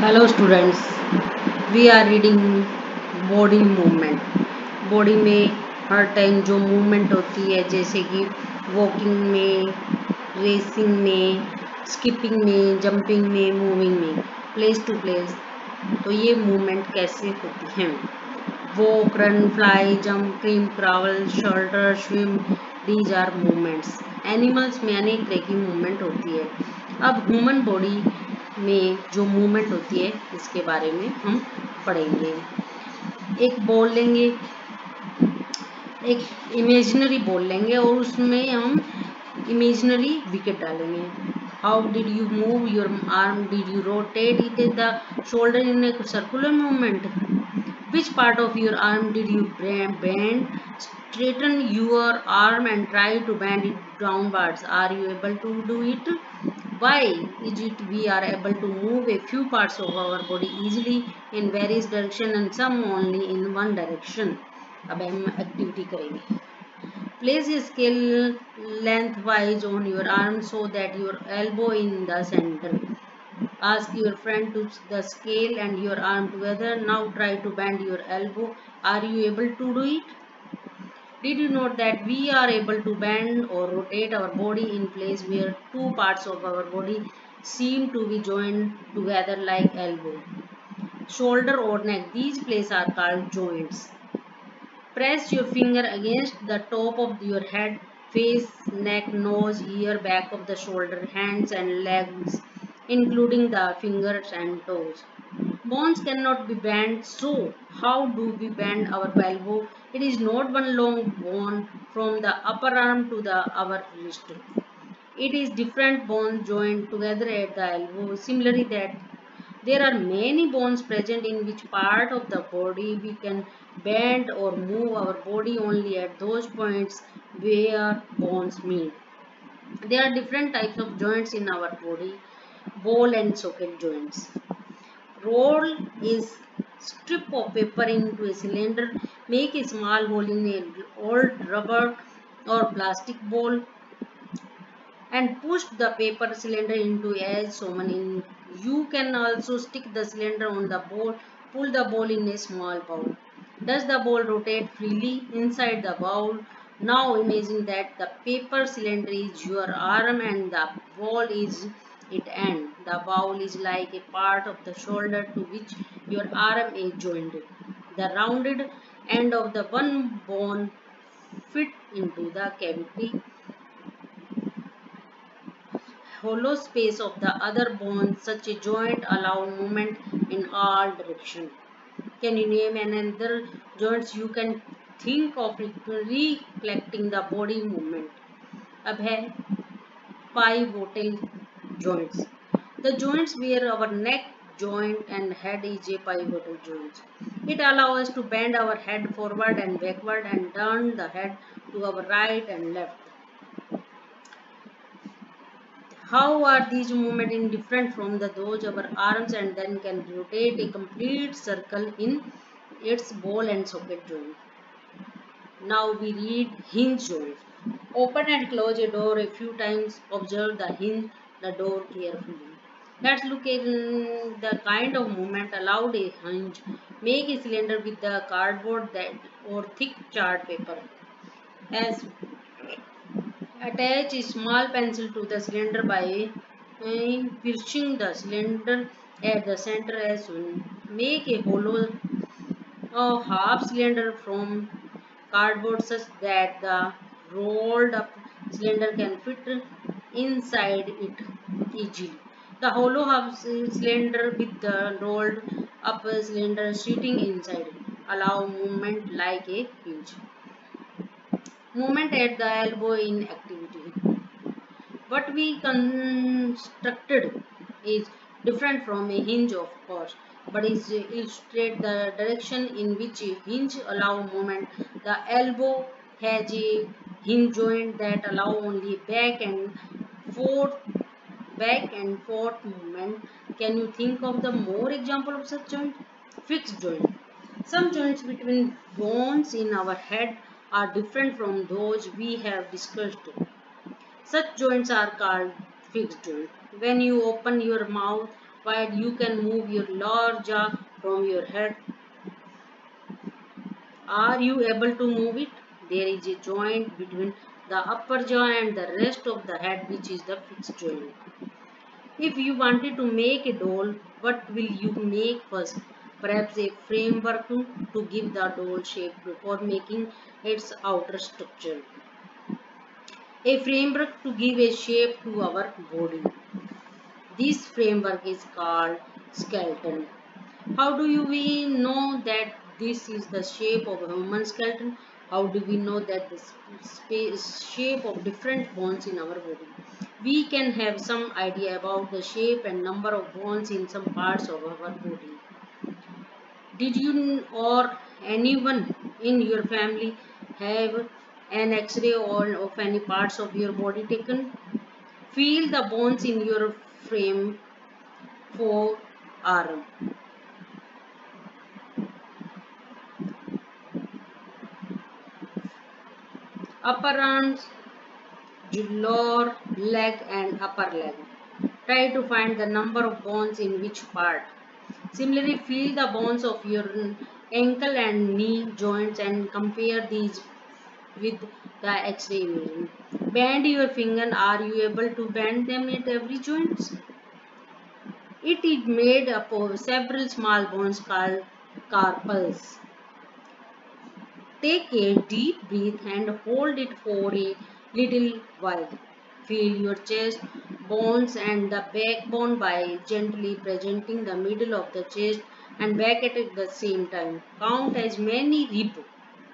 Hello students, we are reading body movement. Body में हर time जो मूवमेंट होती है, जैसे कि वॉकिंग में, रेसिंग में, स्किपिंग में, जंपिंग में, मूविंग में, प्लेस टू प्लेस, तो ये मूवमेंट कैसे होती हैं? Walk, run, fly, jump, creep, crawl, shoulder, swim, these are movements. Animals में अनेक तरह की मूवमेंट होती है। अब ह्यूमन बॉडी में जो मूवमेंट होती है इसके बारे में हम पढ़ेंगे। एक बॉल लेंगे, एक इमेजिनरी बॉल लेंगे और उसमें हम इमेजिनरी विकेट डालेंगे। How did you move your arm? Did you rotate it in the shoulder in a circular movement? Which part of your arm did you bend? Straighten your arm and try to bend it downwards. Are you able to do it? Why is it we are able to move a few parts of our body easily in various direction and some only in one direction? अब हम activity करेंगे। Place a scale lengthwise on your arm so that your elbow in the center. Ask your friend to the scale and your arm together. Now try to bend your elbow. Are you able to do it? Did you note that we are able to bend or rotate our body in place where two parts of our body seem to be joined together like elbow, shoulder or neck? These places are called joints. Press your finger against the top of your head, face, neck, nose, ear, back of the shoulder, hands and legs, including the fingers and toes. Bones cannot be bent, so how do we bend our elbow? It is not one long bone from the upper arm to the our wrist. It is different bones joined together at the elbow. Similarly, that there are many bones present in which part of the body we can bend or move our body only at those points where bones meet. There are different types of joints in our body. Ball and socket joints. Roll is strip of paper into a cylinder. Make a small hole in an old rubber or plastic ball and push the paper cylinder into as shown in. You can also stick the cylinder on the ball, pull the ball in a small bowl. Does the ball rotate freely inside the bowl? Now imagine that the paper cylinder is your arm and the ball is its end. The bowl is like a part of the shoulder to which your arm is joined. The rounded end of the one bone fit into the cavity hollow space of the other bone. Such a joint allow movement in all directions. Can you name another joints you can think of reflecting the body movement? अब है pivotal joints. The joints where our neck joint and head is a pivotal joint. It allows us to bend our head forward and backward and turn the head to our right and left. How are these movements indifferent from those of our arms and then can rotate a complete circle in its ball and socket joint? Now we read hinge joint. Open and close a door a few times. Observe the hinge, the door carefully. Let's look at the kind of movement allowed a hinge. Make a cylinder with the cardboard that or thick chart paper. As attach a small pencil to the cylinder by piercing the cylinder at the center as soon. Make a hollow half cylinder from cardboard such that the rolled up cylinder can fit inside it easily. The hollow half cylinder with the rolled up cylinder sitting inside it allow movement like a hinge. Movement at the elbow in activity. What we constructed is different from a hinge, of course, but is illustrate the direction in which a hinge allow movement. The elbow has a hinge joint that allow only forth back and forth movement. Can you think of the more example of such joint? Fixed joint. Some joints between bones in our head are different from those we have discussed. Such joints are called fixed joints. When you open your mouth wide. You can move your lower jaw from your head. Are you able to move it? There is a joint between the upper jaw and the rest of the head, which is the fixed joint. If you wanted to make a doll, what will you make first? Perhaps a framework to give the doll shape before making its outer structure. A framework to give a shape to our body. This framework is called skeleton. How do we know that this is the shape of a human skeleton? How do we know that the shape of different bones in our body? We can have some idea about the shape and number of bones in some parts of our body. Did you or anyone in your family have an X-ray or of any parts of your body taken? Feel the bones in your frame for arm. Upper arms, lower leg and upper leg. Try to find the number of bones in which part. Similarly, feel the bones of your ankle and knee joints and compare these with the X-ray imaging. Bend your finger. Are you able to bend them at every joint? It is made up of several small bones called carpals. Take a deep breath and hold it for a little while. Feel your chest bones and the backbone by gently presenting the middle of the chest and back at the same time. Count as many ribs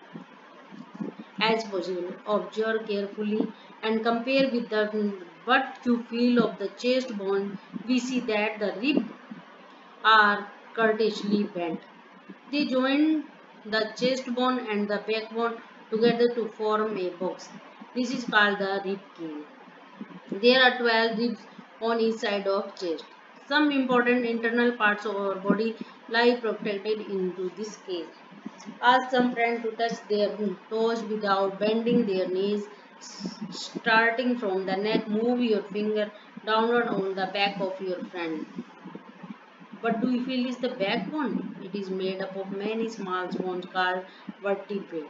as possible. Observe carefully and compare with the what you feel of the chest bone. We see that the ribs are courteously bent. They join the chest bone and the backbone together to form a box. This is called the rib cage. There are 12 ribs on each side of chest. Some important internal parts of our body lie protected into this cage. Ask some friend to touch their toes without bending their knees. Starting from the neck, move your finger downward on the back of your friend. What do you feel is the backbone? It is made up of many small bones called vertebrae.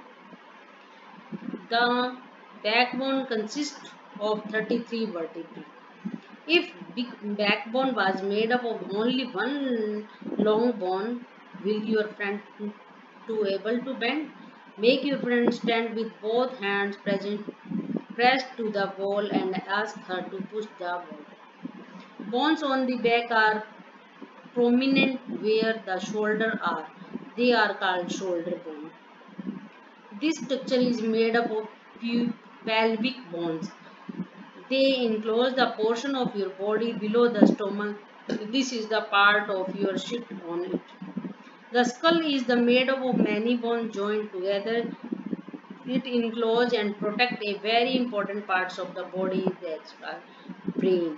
The backbone consists of 33 vertebrae. If the backbone was made up of only one long bone, will your friend to able to bend? Make your friend stand with both hands pressed to the wall and ask her to push the wall. Bones on the back are prominent where the shoulder are. They are called shoulder bone. This structure is made up of pelvic bones. They enclose the portion of your body below the stomach. This is the part of your shit on it. The skull is the made up of many bones joined together. It enclose and protect a very important parts of the body, that's called brain.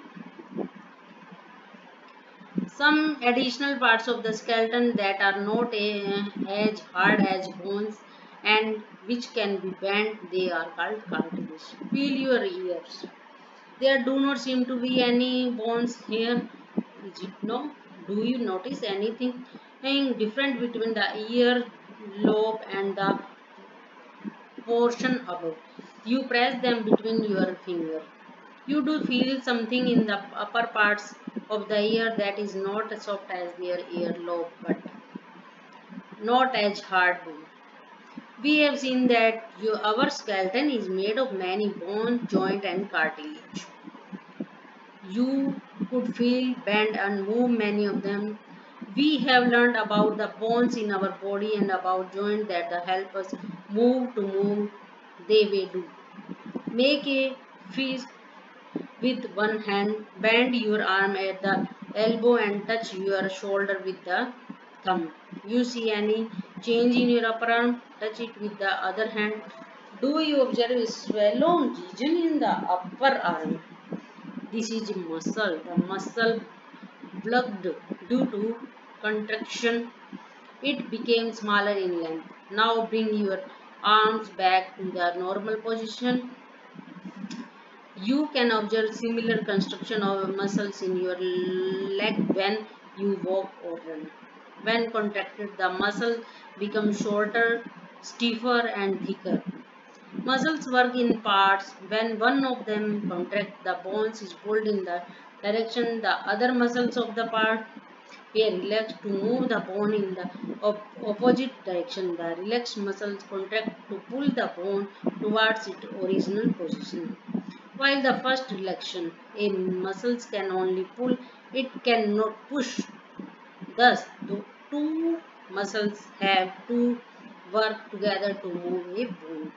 Some additional parts of the skeleton that are not as hard as bones and which can be bent, they are called cartilage. Feel your ears. There do not seem to be any bones here. Is it no? Do you notice anything different between the ear lobe and the portion above? You press them between your finger. You do feel something in the upper parts of the ear that is not as soft as their ear lobe but not as hard bone. We have seen that our skeleton is made of many bones, joint and cartilage. You could feel, bend and move many of them. We have learned about the bones in our body and about joints that help us move they way do. Make a fist with one hand, bend your arm at the elbow and touch your shoulder with the thumb. You see any change in your upper arm? Touch it with the other hand. Do you observe a swollen region in the upper arm? This is muscle. The muscle plugged due to contraction. It became smaller in length. Now bring your arms back to the normal position. You can observe similar construction of muscles in your leg when you walk or run. When contracted, the muscle becomes shorter, stiffer, and thicker. Muscles work in parts. When one of them contracts, the bones is pulled in the direction the other muscles of the part here relax to move the bone in the opposite direction. The relaxed muscles contract to pull the bone towards its original position. While the first relaxation, a muscles can only pull, it cannot push. Thus, the two muscles have to work together to move a bone.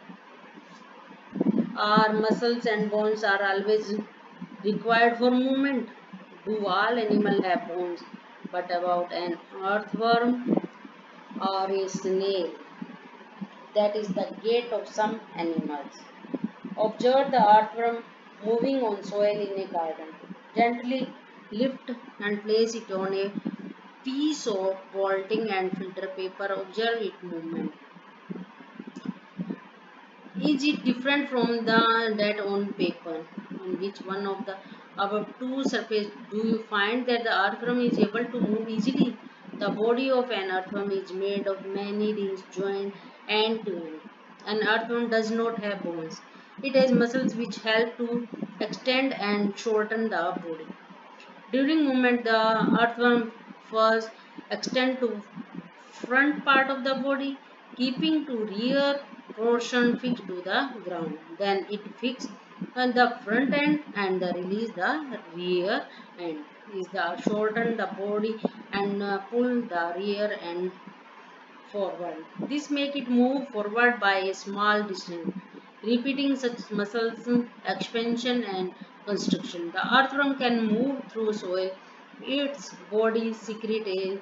Our muscles and bones are always required for movement. Do all animals have bones? But about an earthworm or a snail, that is the gait of some animals. Observe the earthworm moving on soil in a garden. Gently lift and place it on a piece of blotting and filter paper. Observe its movement. Is it different from that on paper? On which one of the above two surfaces do you find that the earthworm is able to move easily? The body of an earthworm is made of many rings joined end to end. An earthworm does not have bones. It has muscles which help to extend and shorten the body. During movement, the earthworm first extend to front part of the body, keeping to rear portion fixed to the ground. Then it fixed on the front end and the release the rear end. Is the shorten the body and pull the rear end forward. This make it move forward by a small distance, repeating such muscles expansion and constriction. The earthworm can move through soil. Its body secrete a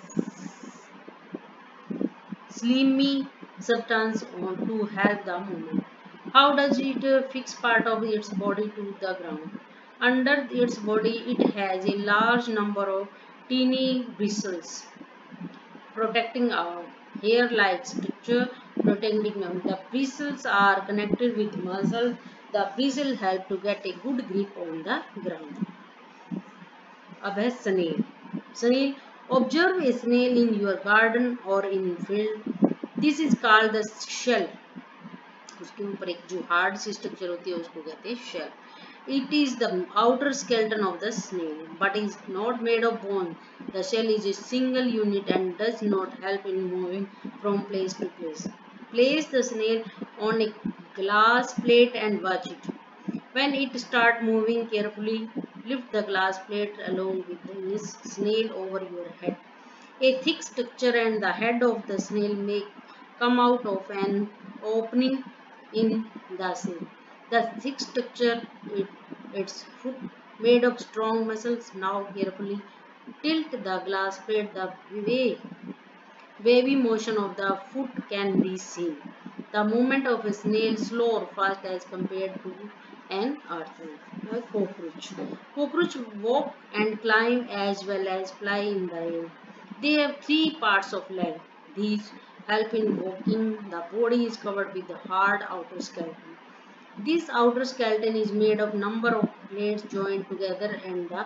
slimy substance to help the movement. How does it fix part of its body to the ground? Under its body, it has a large number of teeny bristles protecting our hair-like structure, protecting them. The bristles are connected with muscle. The bristles help to get a good grip on the ground. अब है snail. Snail. Observe a snail in your garden or in field. This is called the shell. उसके ऊपर एक जो hard सी structure होती है उसको कहते हैं shell. It is the outer skeleton of the snail, but is not made of bone. The shell is a single unit and does not help in moving from place to place. Place the snail on a glass plate and watch it. When it starts moving carefully, lift the glass plate along with the snail over your head. A thick structure and the head of the snail may come out of an opening in the snail. The thick structure, its foot made of strong muscles. Now carefully tilt the glass plate the way wavy motion of the foot can be seen. The movement of a snail slow or fast as compared to an earthworm. A cockroach. Cockroach walk and climb as well as fly in the air. They have three parts of leg. These help in walking. The body is covered with the hard outer skeleton. This outer skeleton is made of number of plates joined together and the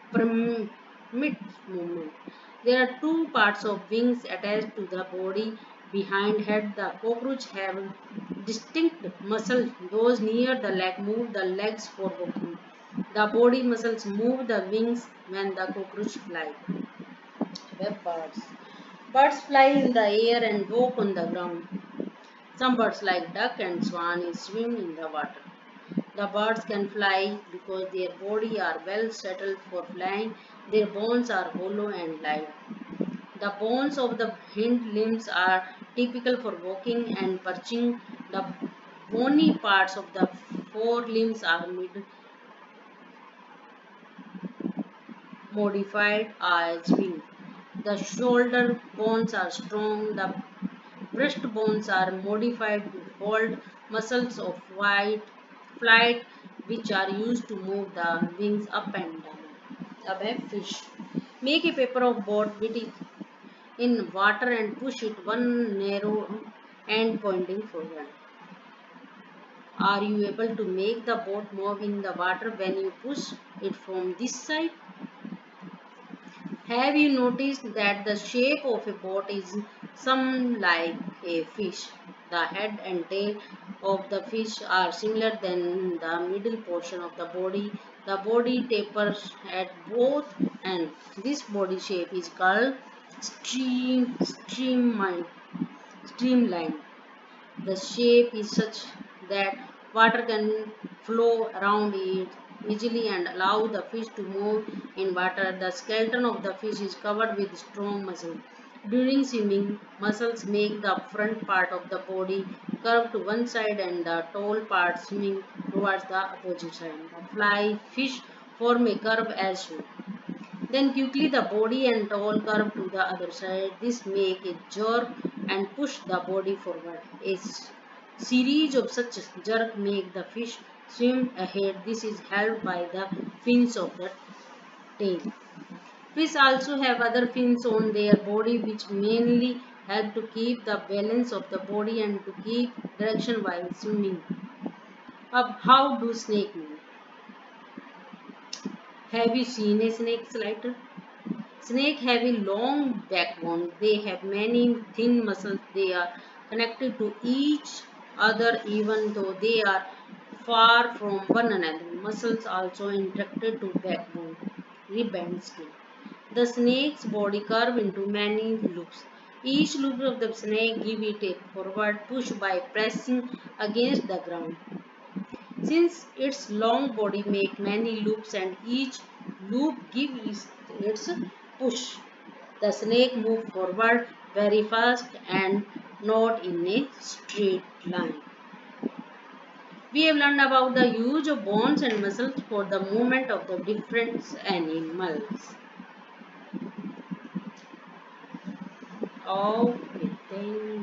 permits movement. There are two parts of wings attached to the body behind head. The cockroach have distinct muscles. Those near the leg move the legs for walking. The body muscles move the wings when the cockroach fly. Web birds. Birds fly in the air and walk on the ground. Some birds like duck and swan swim in the water. The birds can fly because their body are well settled for flying. Their bones are hollow and light. The bones of the hind limbs are typical for walking and perching. The bony parts of the forelimbs are modified as wing. The shoulder bones are strong. The breast bones are modified to hold muscles of flight which are used to move the wings up and down. अब है fish. Make a paper of boat with it in water and push it one narrow end pointing forward. Are you able to make the boat move in the water when you push it from this side? Have you noticed that the shape of a boat is some like a fish? The head and tail of the fish are similar than the middle portion of the body. The body tapers at both ends. This body shape is called streamline. The shape is such that water can flow around it easily and allow the fish to move in water. The skeleton of the fish is covered with strong muscles. During swimming, muscles make the front part of the body curve to one side and the tail part swimming towards the opposite side. The fly fish form a curve as shown. Then quickly the body and tail curve to the other side. This make a jerk and push the body forward. Series of such jerk make the fish swim ahead. This is helped by the fins of the tail. Fish also have other fins on their body which mainly help to keep the balance of the body and to keep direction while swimming. How do snake move? Have you seen a snake slider? Snakes have a long backbone. They have many thin muscles. They are connected to each other even though they are far from one another. Muscles also interacted to backbone, rib and skin. The snake's body curve into many loops. Each loop of the snake give it a forward push by pressing against the ground. Since its long body make many loops and each loop gives its push, the snake moves forward very fast and not in a straight line. We have learned about the use of bones and muscles for the movement of the different animals. Okay, thank